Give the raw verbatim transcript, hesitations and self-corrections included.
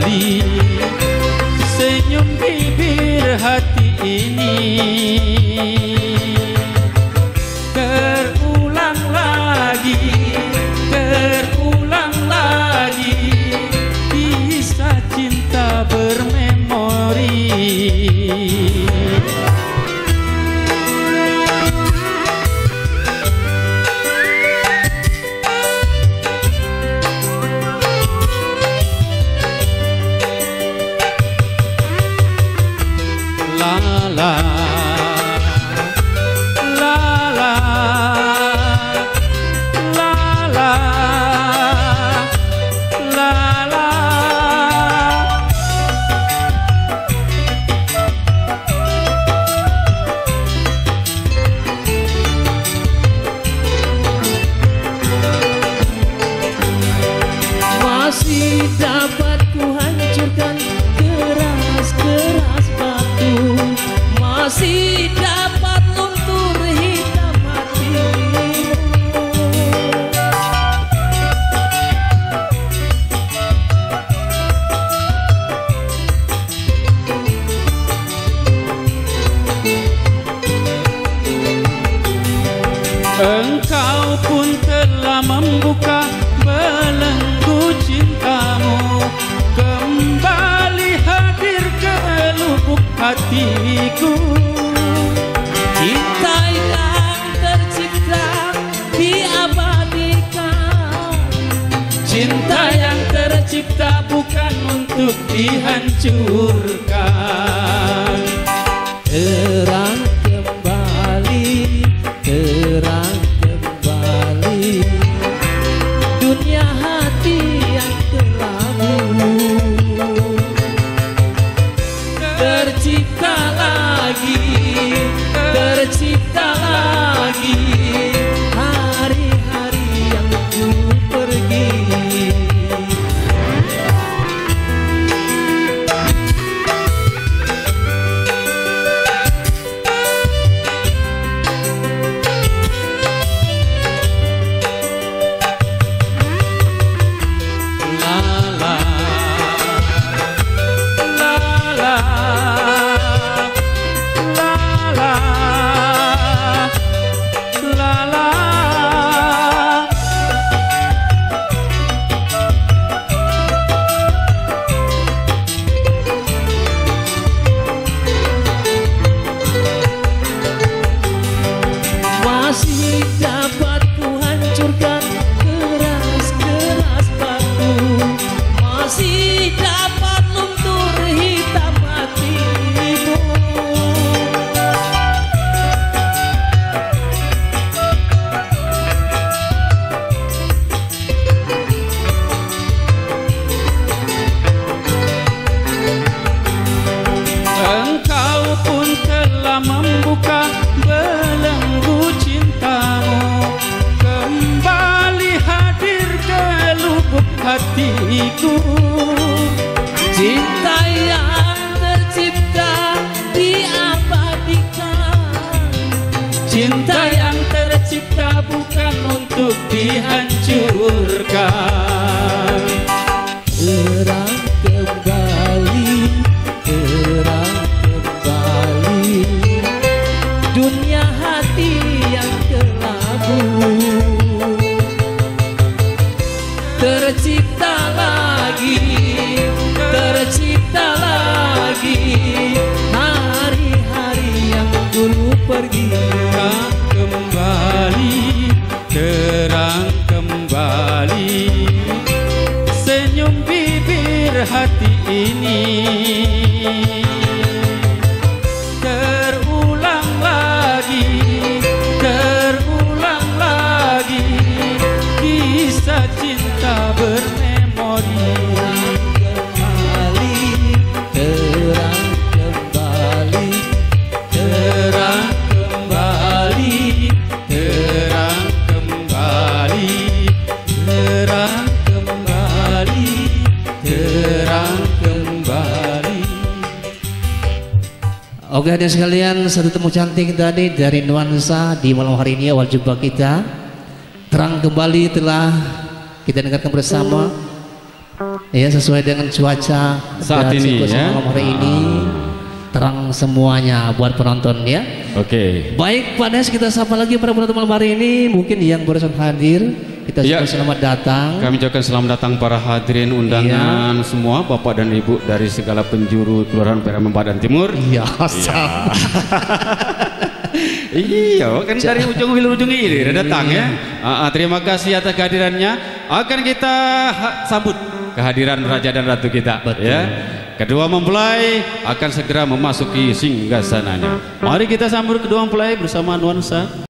kembali, senyum bibir hati ini terulang lagi, terulang lagi, kisah cinta bermemori. La masih dapat ku hancurkan keras-keras batu, masih dapat luntur hitam hatimu. Engkau pun telah membuka belenggu cintamu, kembali hadir ke lubuk hatiku. Cinta yang tercipta diabadikan, cinta yang tercipta bukan untuk dihancurkan. Terang kembali, terang kembali dunia hati yang kelabu, tercipta lagi, tercipta lagi hari-hari yang ku pergi. Masih dapat ku hancurkan keras-keras batu, masih dapat luntur hitam hatimu. Engkau pun telah membuka belenggu cintamu, kembali hadir ke lubuk hatiku. Cinta yang tercipta diabadikan, cinta yang tercipta bukan untuk dihancurkan. Terang kembali, terang kembali dunia hati yang kelabu, tercipta lagi, tercipta lagi hari-hari yang dulu pergi. Terang kembali, terang kembali senyum bibir hati ini terulang lagi, terulang lagi kisah cinta bermemori. Kembali, terang kembali, terang kembali, terang kembali, terang kembali, terang kembali. Oke hadirin sekalian, satu temu cantik tadi dari nuansa di malam hari ini awal jumpa kita. Terang kembali telah kita dengarkan bersama Ya, sesuai dengan cuaca Saat dan ini, situasi ya. malam hari ini terang semuanya buat penonton ya. Oke. Baik Pak Des, kita sapa lagi para penonton malam hari ini. Mungkin yang barusan hadir kita Ya. ucapkan selamat datang. Kami ucapkan selamat datang para hadirin undangan semua, Bapak dan Ibu dari segala penjuru Kelurahan Perak Membadan Timur. Iya, sama. Iya, kan dari ujung hilir ujung hilir datang ya. Ah, ah, terima kasih atas kehadirannya. Akan kita ha- sambut kehadiran Raja dan Ratu kita. Betul. Ya. Kedua mempelai akan segera memasuki singgasananya. Mari kita sambut kedua mempelai bersama nuansa.